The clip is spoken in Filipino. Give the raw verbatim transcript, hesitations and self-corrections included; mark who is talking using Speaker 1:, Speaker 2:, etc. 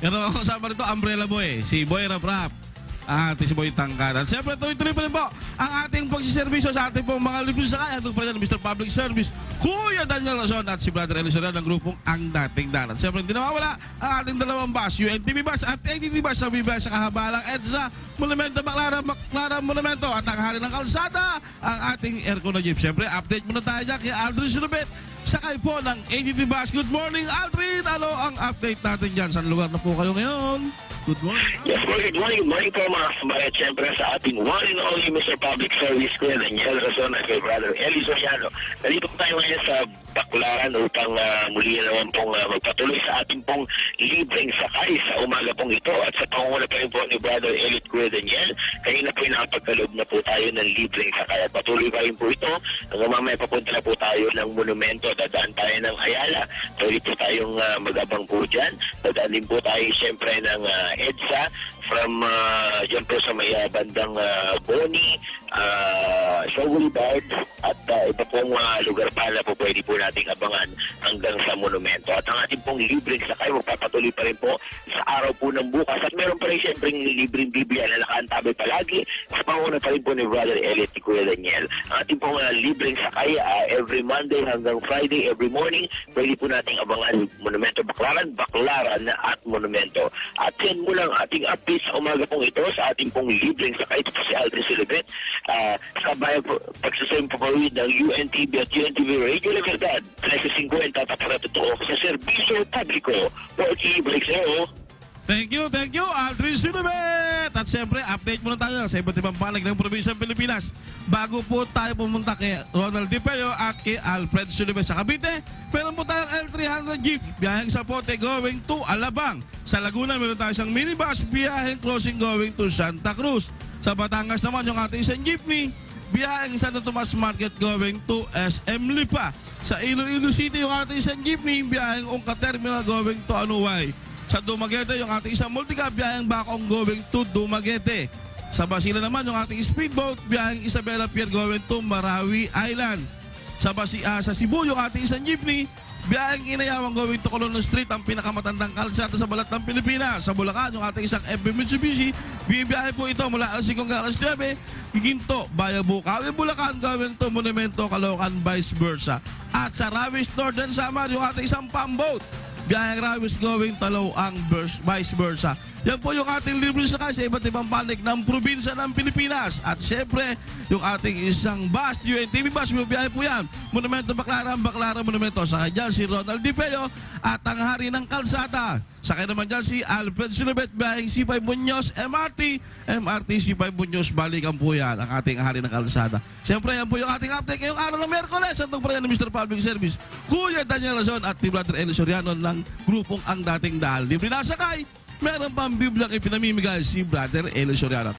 Speaker 1: Pero ang kasama nito, Umbrella Boy, si Boy Rap Rap. At si Boy Tangkad. At siyempre, tuloy-tuloy pa rin po ang ating pagsiservisyo sa ating pong mga libre sa kaya. Ito pa rin mister Public Service, Kuya Daniel Razon at si Brother Elisoriano ng grupong Ang Dating Dalan. Siyempre, hindi nawawala ang ating dalawang bus, U N T V bus at A T T bus na bibaya sa kahabalang EDSA, Monumento Baclaran, Baclaran Monumento at ang hari ng kalsada, ang ating aircon na jeep. Siyempre, update muna tayo dyan kay Aldrin Silubet. Sakay po ng A T T bus. Good morning, Aldrin! Ano ang update natin dyan? Saan lugar na po kayo ngayon? Good morning.
Speaker 2: Yes, good morning. Good morning po mga kabayan. Siyempre sa ating one and only mister Public Service, Kuya Daniel Razon at kay Brother Eli Soriano. Nandito po tayo ngayon sa Baclaran upang uh, muli naman pong uh, magpatuloy sa ating pong libreng sakay sa umaga pong ito. At sa pangunguna pa rin po ni Brother Eli at Kuya Daniel, kanina po nakapagkaloob na po tayo ng libreng sakay. At patuloy pa rin po ito. Hanggang mamaya papunta na po tayo ng monumento. Dadaan tayo ng Ayala. Pwede po tayong uh, mag-abang po dyan. Dadaan din po tayo siyempre ng uh, EDSA from uh, dyan po sa may uh, bandang uh, Boni, uh, Shaw Boulevard at uh, iba pong uh, lugar pa na po pwede po nating abangan hanggang sa monumento. At ang ating pong libreng sakay magpapatuloy pa rin po sa araw po ng bukas. At meron pa rin siyempre libreng Biblia na nakaantabay palagi sa panguna pa rin po ni Brother Elliot at Kuya Daniel. Ang ating pong uh, libreng sakay uh, every Monday hanggang Friday, every morning, pwede po nating abangan Monumento Baclaran, Baclaran at Monumento. At yan mo lang ating update sa umaga pong ito sa ating pong libreng sakay. Ito po si Aldrin Silubet. Uh, sa bayan po, pagsasayang papawid ng U N T V at U N T V Radio Libertad, thirteen fifty at para totoo sa serbisyo publiko. Porky, balik sa'yo.
Speaker 1: Thank you, thank you, Aldrin Silubet! At siyempre, update muna tayo sa iba't ibang panig ng probinsya ng Pilipinas. Bago po tayo pumunta kay Ronald Di Peo at kay Alfred Silubet sa Cavite, meron po tayong L three hundred jeep, biyaheng sa Pote going to Alabang. Sa Laguna, meron tayo isang minibus, biyaheng crossing going to Santa Cruz. Sa Batangas naman, yung ating isang jeepney, biyaheng Santo Tomas Market going to S M Lipa. Sa Iloilo City, yung ating isang jeepney, biyaheng Ongka Terminal going to Anuway. Sa Dumaguete, yung ating isang multicab, biyaheng Bacong going to Dumaguete. Sa Basila naman, yung ating speedboat, biyaheng Isabela Pier going to Marawi Island. Sa, Basi, uh, sa Cebu, yung ating isang jeepney, biyaheng Inayawang going to Colonel Street, ang pinakamatandang kalsada sa balat ng Pilipinas. Sa Bulacan, yung ating isang F B Mitsubishi, bibiyahe po ito mula alas singko hanggang alas nuwebe, Ginto, Bayabo, Kawi, Bulacan, going to Monumento, Caloocan, vice versa. At sa Ravis Northern Samar, yung ating isang pamboat, biyaheng Ravis going Talaw ang vice versa. Yan po yung ating libre sakay sa iba't ibang panig ng probinsya ng Pilipinas. At siyempre, yung ating isang bus, U N T V bus, biyahe po yan. Monumento Baclaran, Baclaran Monumento. Sakay dyan si Ronald Di Peo at ang hari ng kalsada. Sakay naman dyan si Alfred Silubet, biyaheng C five Muñoz M R T. M R T C five Muñoz, balikan po yan ang ating hari ng kalsada. Siyempre, yan po yung ating update ngayong araw ng Miyerkules. At pa rin ng mister Public Service, Kuya Daniel Razon at ni Brother Eli Soriano ng grupong Ang Dating Dalan. Libre na sakay, meron pang Biblia ipinamimigay si Brother Eli Soriano.